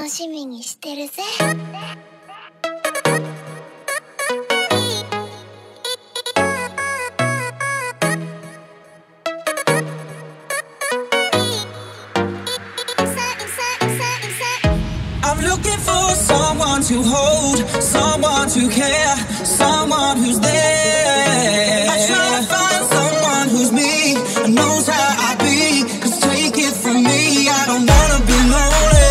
楽しみにしてるぜ。 I'm looking for someone to hold, someone to care, someone who's there. I try to find someone who's me and knows how I be. 'Cause take it from me, I don't wanna be lonely.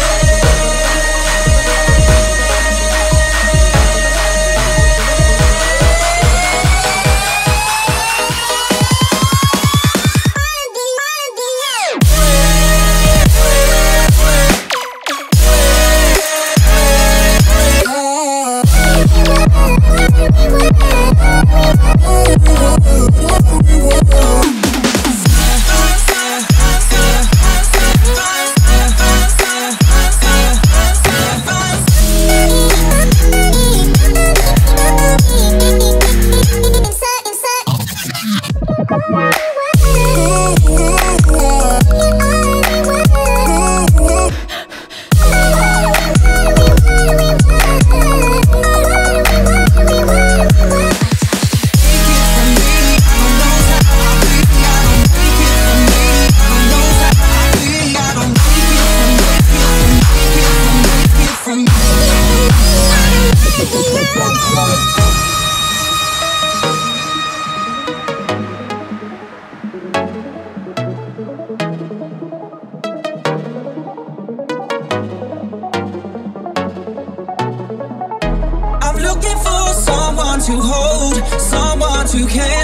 I'm looking for someone to hold, someone to care.